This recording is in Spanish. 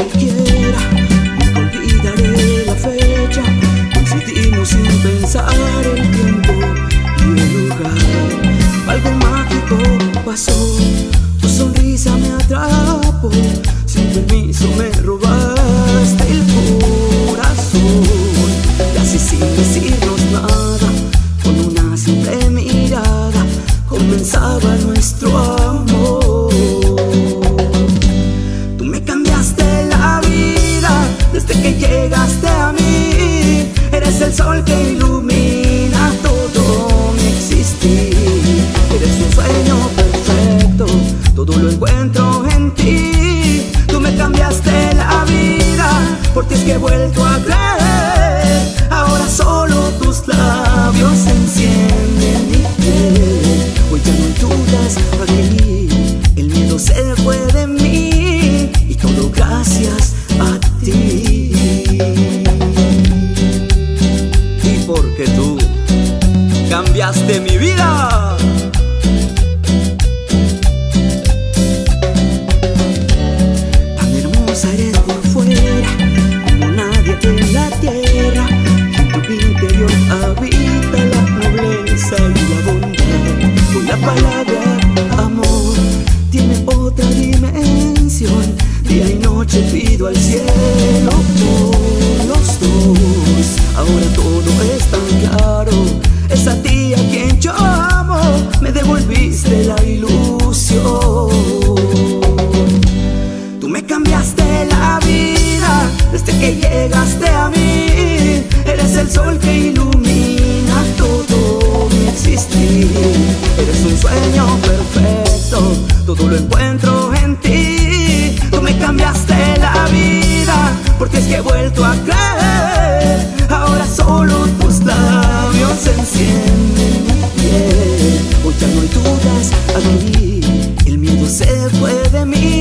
cualquiera. Nunca olvidaré la fecha, coincidimos sin pensar el tiempo y el lugar. Algo mágico pasó, tu sonrisa me atrapó, sin permiso me robaste el corazón. Y así sin decirnos nada, con una simple mirada, comenzaba nuestro amor. Tú me cambiaste la vida desde que llegaste a mí. Eres el sol que ilumina todo mi existir. Eres un sueño perfecto, todo lo encuentro en ti. Tú me cambiaste la vida, por ti es que he vuelto a creer. Ahora solo tus labios encienden mi piel. Hoy ya no hay dudas aquí, el miedo se fue de mí y todo gracias a ti. Y porque tú cambiaste mi vida. Tan hermosa eres por fuera, como nadie en la tierra. En tu interior habita la nobleza y la bondad. Con la palabra amor tiene otra dimensión. Día y noche pido al cielo por los dos. Ahora todo es tan claro, es a ti a quien yo amo. Me devolviste la ilusión. Tú me cambiaste la vida desde que llegaste a mí. Eres el sol que ilumina todo mi existir. Eres un sueño perfecto, todo lo encuentro en ti. Tú me cambiaste la vida, porque es que he vuelto a creer. Ahora solo tus labios encienden mi piel. Hoy ya no hay dudas aquí, el miedo se fue de mí